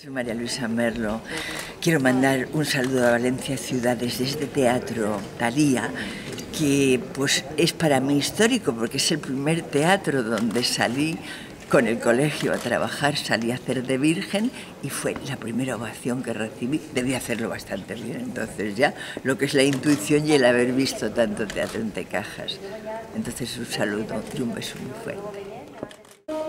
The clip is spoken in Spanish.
Soy María Luisa Merlo. Quiero mandar un saludo a Valencia Ciudad desde este teatro Thalía, que pues es para mí histórico porque es el primer teatro donde salí con el colegio a trabajar, salí a hacer de virgen y fue la primera ovación que recibí. Debí hacerlo bastante bien, entonces ya lo que es la intuición y el haber visto tanto teatro entre cajas. Entonces un saludo y un beso muy fuerte.